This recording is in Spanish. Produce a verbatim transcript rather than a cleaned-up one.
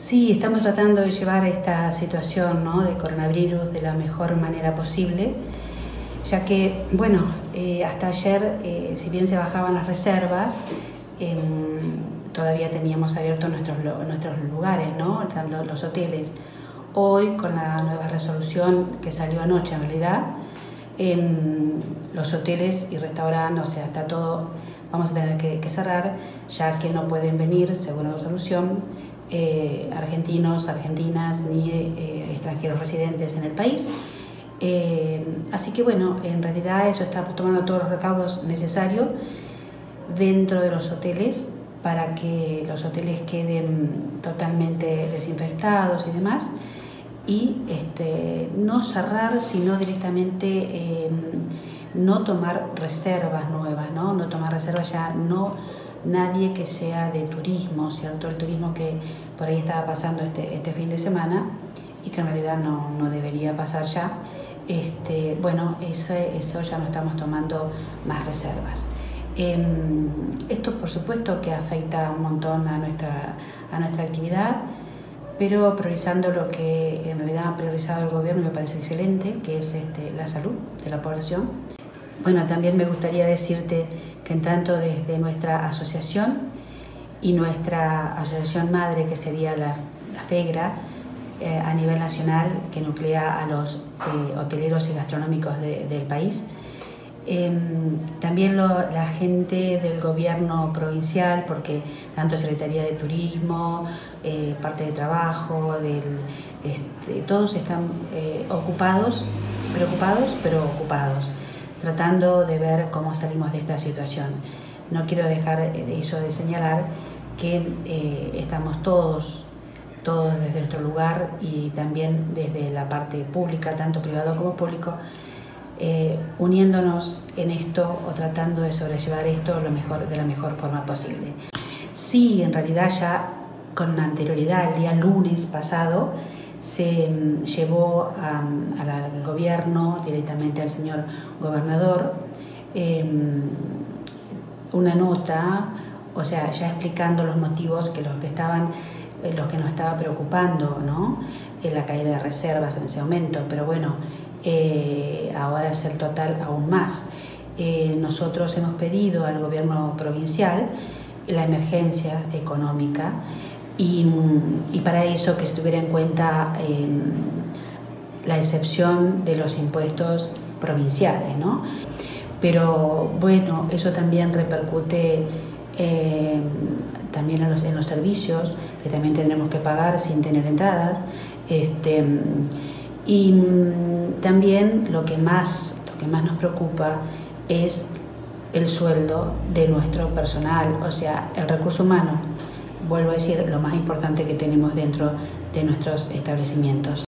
Sí, estamos tratando de llevar esta situación, ¿no?, de coronavirus de la mejor manera posible, ya que, bueno, eh, hasta ayer, eh, si bien se bajaban las reservas, eh, todavía teníamos abiertos nuestros, nuestros lugares, ¿no?, los, los hoteles. Hoy, con la nueva resolución que salió anoche, en realidad, eh, los hoteles y restaurantes, o sea, está todo, vamos a tener que, que cerrar, ya que no pueden venir, según la resolución, Eh, argentinos, argentinas ni eh, extranjeros residentes en el país. Eh, así que bueno, en realidad eso está tomando todos los recaudos necesarios dentro de los hoteles para que los hoteles queden totalmente desinfectados y demás, y este, no cerrar, sino directamente eh, no tomar reservas nuevas, ¿no? No tomar reservas ya, no nadie que sea de turismo, ¿cierto? El turismo que por ahí estaba pasando este, este fin de semana y que en realidad no, no debería pasar ya. Este, bueno, eso, eso ya no estamos tomando más reservas. Eh, esto por supuesto que afecta un montón a nuestra, a nuestra actividad, pero priorizando lo que en realidad ha priorizado el gobierno, me parece excelente, que es este, la salud de la población. Bueno, también me gustaría decirte que en tanto desde nuestra asociación y nuestra asociación madre, que sería la, la FEGRA, eh, a nivel nacional, que nuclea a los eh, hoteleros y gastronómicos de, del país, eh, también lo, la gente del gobierno provincial, porque tanto Secretaría de Turismo, eh, parte de trabajo, del, este, todos están eh, ocupados, preocupados, pero ocupados, tratando de ver cómo salimos de esta situación. No quiero dejar de eso de señalar que eh, estamos todos, todos desde nuestro lugar y también desde la parte pública, tanto privado como público, eh, uniéndonos en esto o tratando de sobrellevar esto lo mejor, de la mejor forma posible. Sí, en realidad ya con anterioridad, el día lunes pasado, se llevó a, a al gobierno, directamente al señor gobernador, eh, una nota, o sea, ya explicando los motivos que los que estaban, eh, los que nos estaba preocupando, ¿no?, eh, la caída de reservas en ese momento, pero bueno, eh, ahora es el total aún más. Eh, nosotros hemos pedido al gobierno provincial la emergencia económica, Y, y para eso que se tuviera en cuenta eh, la excepción de los impuestos provinciales, ¿no? Pero bueno, eso también repercute eh, también en los, en los servicios, que también tendremos que pagar sin tener entradas, este, y también lo que más, lo que más nos preocupa es el sueldo de nuestro personal, o sea, el recurso humano. Vuelvo a decir, lo más importante que tenemos dentro de nuestros establecimientos.